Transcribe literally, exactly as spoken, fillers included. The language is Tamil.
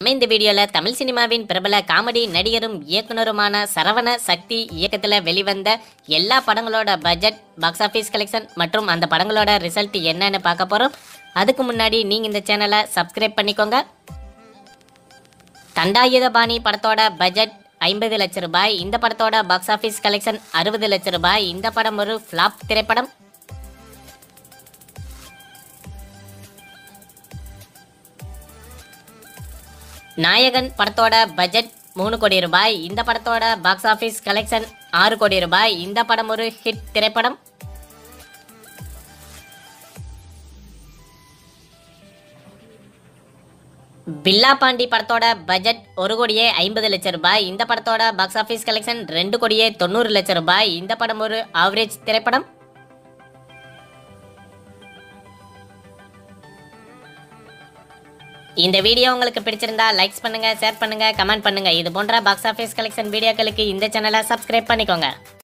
நம்ம இந்த வீடியோல தமிழ் சினிமாவின் பிரபல காமெடி நடிகரும் இயக்குனருமான சரவண சக்தி இயக்கத்துல வெளிவந்த எல்லா படங்களோட பட்ஜெட், பாக்ஸ் ஆஃபீஸ் கலெக்ஷன் மற்றும் அந்த படங்களோட ரிசல்ட் என்னன்னு பார்க்க போறோம். அதுக்கு முன்னாடி நீங்க இந்த சேனலை சப்ஸ்கிரைப் பண்ணிக்கோங்க. தண்டாயுதபாணி படத்தோட பட்ஜெட் ஐம்பது லட்சம் ரூபாய். இந்த படத்தோட பாக்ஸ் ஆஃபீஸ் கலெக்ஷன் அறுபது லட்சம் ரூபாய். இந்த படம் ஒரு ஃபிளாப் திரைப்படம். நாயகன் படத்தோட பட்ஜெட் மூணு கோடி ரூபாய். இந்த படத்தோட பாக்ஸ் ஆஃபீஸ் கலெக்ஷன் ஆறு கோடி ரூபாய். இந்த படம் ஒரு ஹிட் திரைப்படம். பில்லா பாண்டி படத்தோட பட்ஜெட் ஒரு கோடியே ஐம்பது லட்சம் ரூபாய். இந்த படத்தோட பாக்ஸ் ஆஃபீஸ் கலெக்ஷன் ரெண்டு கோடியே தொண்ணூறு லட்சம் ரூபாய். இந்த படம் ஒரு ஆவரேஜ் திரைப்படம். இந்த வீடியோ உங்களுக்கு பிடிச்சிருந்தா லைக்ஸ் பண்ணுங்க, ஷேர் பண்ணுங்க, கமெண்ட் பண்ணுங்க. இது போன்ற பாக்ஸ் ஆஃபீஸ் கலெக்ஷன் வீடியோக்களுக்கு இந்த சேனலை சப்ஸ்கிரைப் பண்ணிக்கோங்க.